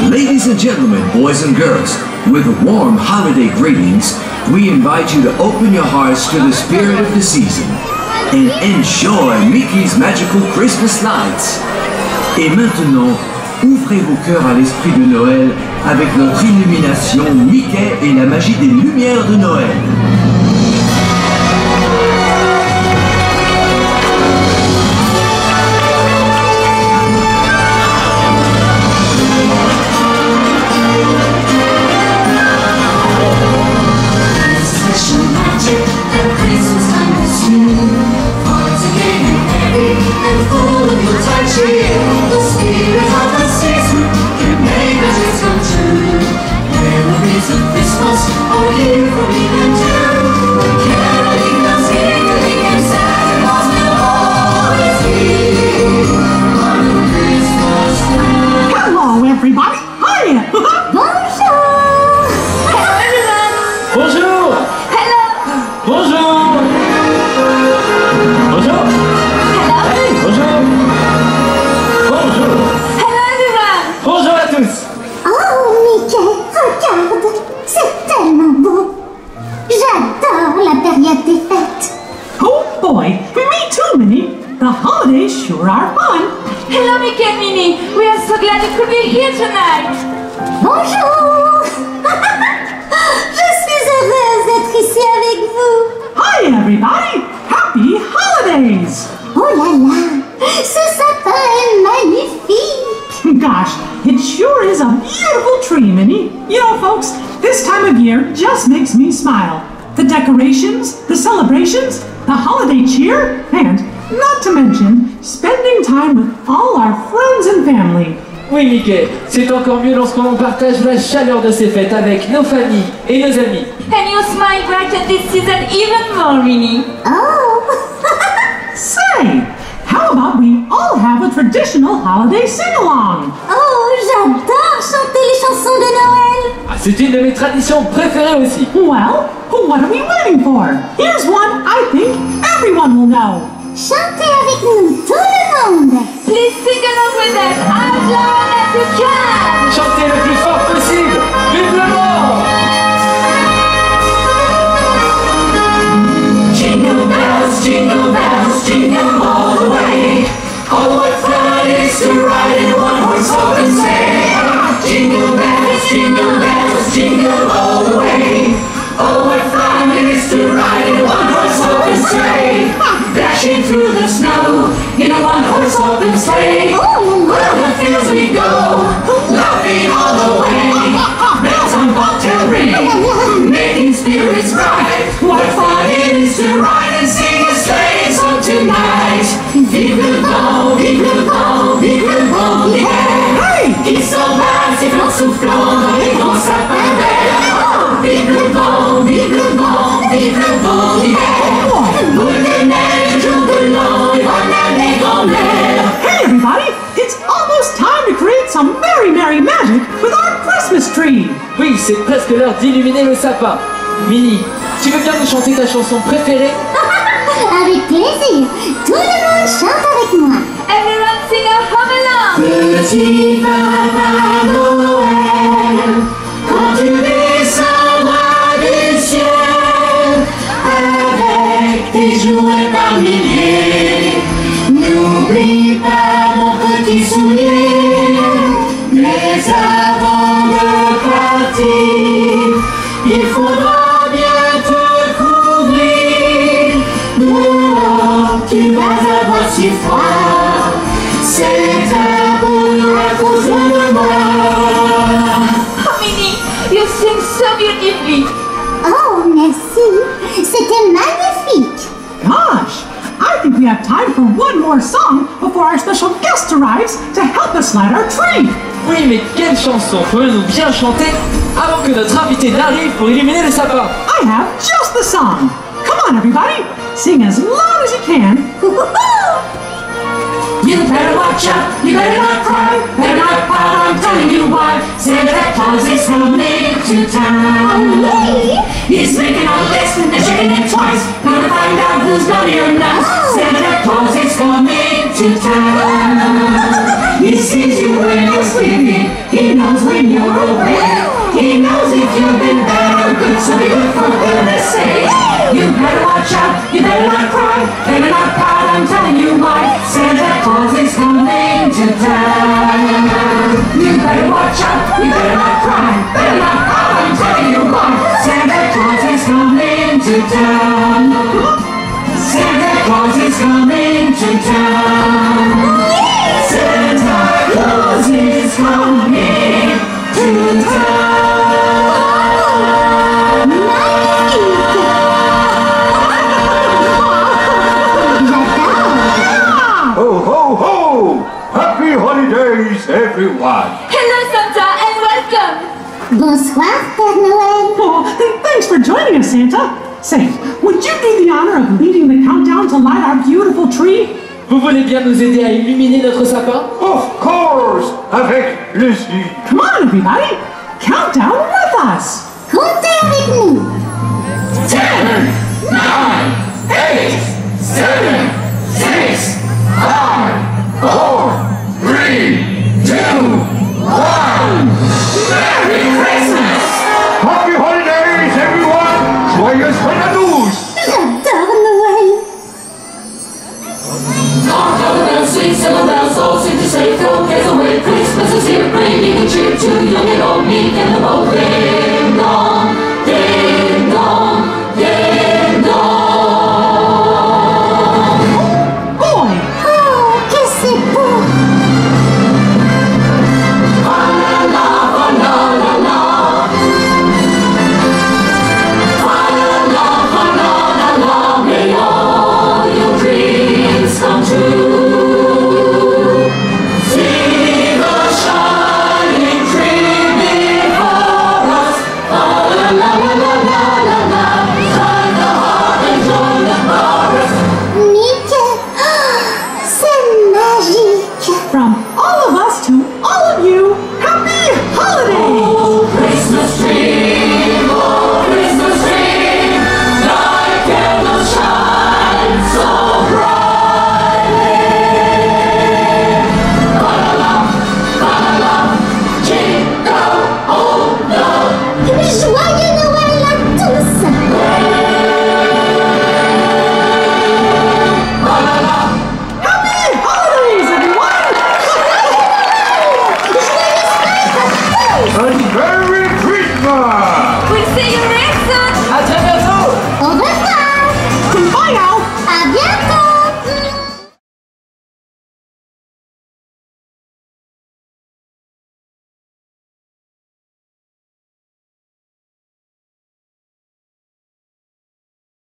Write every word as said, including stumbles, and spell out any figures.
Ladies and gentlemen, boys and girls, with warm holiday greetings, we invite you to open your hearts to the spirit of the season and enjoy Mickey's Magical Christmas Lights. Et maintenant, ouvrez vos cœurs à l'esprit de Noël avec notre illumination Mickey et la magie des lumières de Noël. Sure are fun. Hello, Mickey and Minnie. We are so glad you could be here tonight. Bonjour. Je suis heureuse d'être ici avec vous. Hi, everybody. Happy holidays. Oh là là, ce sapin est magnifique. Gosh, it sure is a beautiful tree, Minnie. You know, folks, this time of year just makes me smile. The decorations, the celebrations, the holiday cheer, and not to mention, spending time with all our friends and family. Oui, Mickey, c'est encore mieux lorsqu'on partage la chaleur de ces fêtes avec nos familles et nos amis. And you smile brighten this season even more, Minnie. Oh! Say, how about we all have a traditional holiday sing-along? Oh, j'adore chanter les chansons de Noël. Ah, c'est une de mes traditions préférées aussi. Well, what are we waiting for? Here's one I think everyone will know. Chantez avec nous, tout le monde! Please sing along with us as loud as you can! Chantez le plus fort possible! Vive le monde! Jingle bells, jingle bells, jingle all the way. Oh, what fun it is to ride in one horse open sleigh! Jingle bells, jingle bells, jingle all the way. Oh, what fun it is to ride in one horse open sleigh! Dashing through the snow in a one-horse open sleigh. Over the fields we go, laughing all the way. Bells on bobtail ring, making spirits bright. What fun it is to ride and sing a sleigh song tonight. Vive le vent, vive le vent, vive le vent d'hiver, qui s'embrasse et en soufflant dans les grands sapins verts. Vive le vent, vive le vent, vive le vent d'hiver. Boule de neige, jour de l'an, et bonne année grand-mère. Hey everybody, it's almost time to create some merry merry magic with our Christmas tree. Oui, c'est presque l'heure d'illuminer le sapin. Minnie, tu veux bien nous chanter ta chanson préférée? Avec plaisir, tout le monde chante avec moi. Everyone sing a home along! Petit Papa Noël, quand tu descendras du ciel, avec tes jouets par milliers, n'oublie pas mon petit soulier. Mais avant de partir, il faudra bien te couvrir. Dehors, tu vas avoir si froid. C'est un peu à cause de moi. Oh, Minnie, you sing so beautifully. Oh, merci. C'était magnifique. Gosh, I think we have time for one more song before our special guest arrives to help us light our tree. Oui, mais quelle chanson pourrions-nous bien chanter avant que notre invité n'arrive pour illuminer le sapin? I have just the song. Come on, everybody, sing as loud as you can. You better watch out, you better not cry, better not pout, I'm telling you why. Santa Claus is coming to town. He's making a list and checking it twice, gonna find out who's naughty or nice. Santa Claus is coming to town. He sees you when you're sleeping. He knows when you're awake. He knows if you've been bad or good, so be good for goodness sake. You better watch out, you better not cry, better not pout, I'm telling you why. Santa Claus is coming to town. You better watch out, you better not cry, better not pout, I'm telling you why. Santa Claus is coming to town. Santa Claus is coming to town. Santa Claus is coming to town. Ho, ho, ho! Happy holidays, everyone! Hello, Santa, and welcome. Bonsoir, Père Noël. Oh, thanks for joining us, Santa. Say, would you do the honor of leading the countdown to light our beautiful tree? Vous voulez bien nous aider à illuminer notre sapin? Of course! Avec plaisir! Come on, everybody. Count down with us. Comptez avec nous. Ten, nine, eight, seven, six, five, four, three, two, one. Merry Christmas! Happy holidays, everyone! Joyeux Noël! J'adore Noël. Hark how the bells swing, silver bells all seem to say, throw cares away. Christmas is here, bringing good cheer to young and old, meek and the bold. Ding dong, ding dong, ding dong. Boy, Oh, que c'est beau. Fa la la, fa la la la. Fa la la, fa la la la. May all your dreams come true. See the shining tree before us. Fa la la la la la la la. Strike the heart and join the chorus. Mickey, oh, c'est magique. from all of us